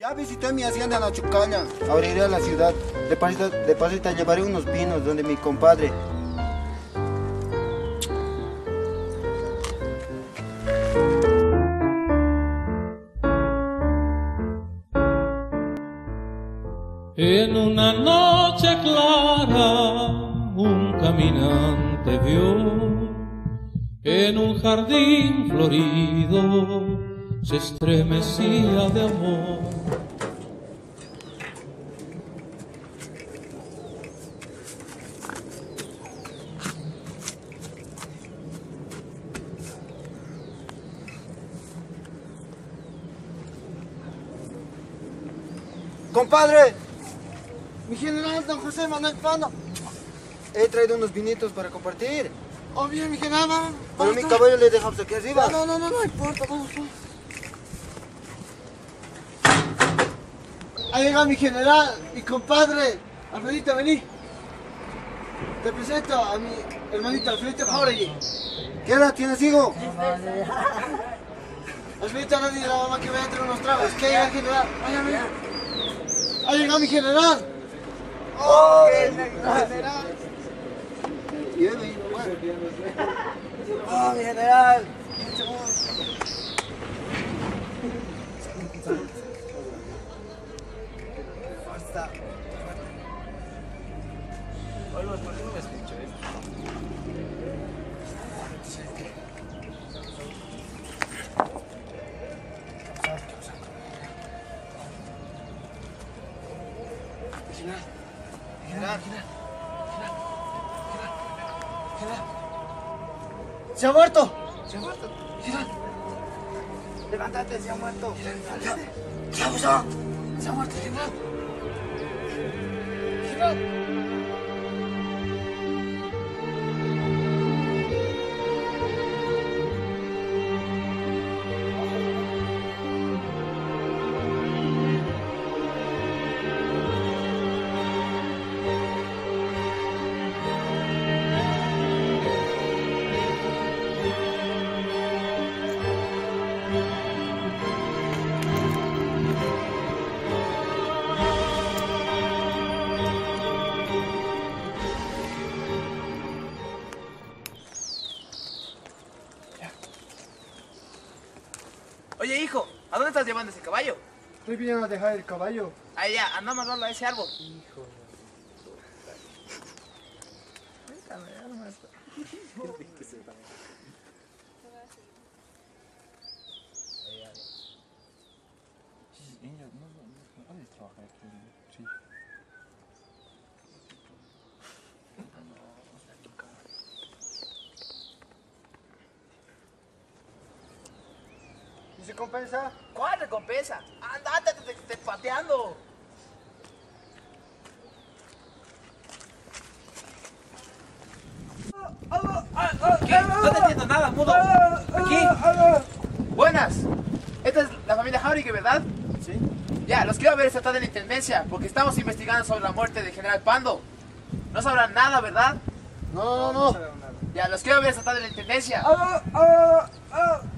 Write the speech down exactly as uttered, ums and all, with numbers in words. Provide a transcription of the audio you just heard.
Ya visité mi hacienda en la Chucalla. Ahora iré a la ciudad. De paso, de paso te llevaré unos vinos donde mi compadre. En una noche clara un caminante vio en un jardín florido se estremecía de amor. ¡Compadre! Mi general, don José Manuel Pando. He traído unos vinitos para compartir. Oh, bien, mi general, vamos. Pero mi caballo le dejamos aquí arriba. No, no, no, no importa, vamos, vamos. Ahí llega mi general, mi compadre. Alfredito, vení. Te presento a mi hermanito Alfredito Jauregui. ¿Qué edad tienes, hijo? Alfredito, no diga a la mamá que voy a traer unos tragos. Que llega el general. Vaya, mira. Ahí llega mi general. ¡Oh, general! Bien, bien, bueno. ¡Oh, mi general! General, general, general, general, ¡se ha muerto! ¿Se ha muerto? General, Levántate, se ha muerto. levántate. ¿Qué ha pasado? Se ha muerto, general. General. Oye, hijo, ¿a dónde estás llevando ese caballo? Estoy viniendo a dejar el caballo. Ahí ya, anda a amarrarlo a ese árbol. Hijo. ¿Y se compensa? ¿Cuál recompensa? Andate, te, te, te pateando. ¿Qué? No te entiendo nada, mudo. Aquí. Buenas. Esta es la familia Jauregui, ¿verdad? Sí. Ya, los quiero ver esta tarde en la intendencia, porque estamos investigando sobre la muerte del general Pando. No sabrán nada, ¿verdad? No, no, no. Ya, los quiero ver esta tarde en la intendencia. ¡Ah, ah, ah!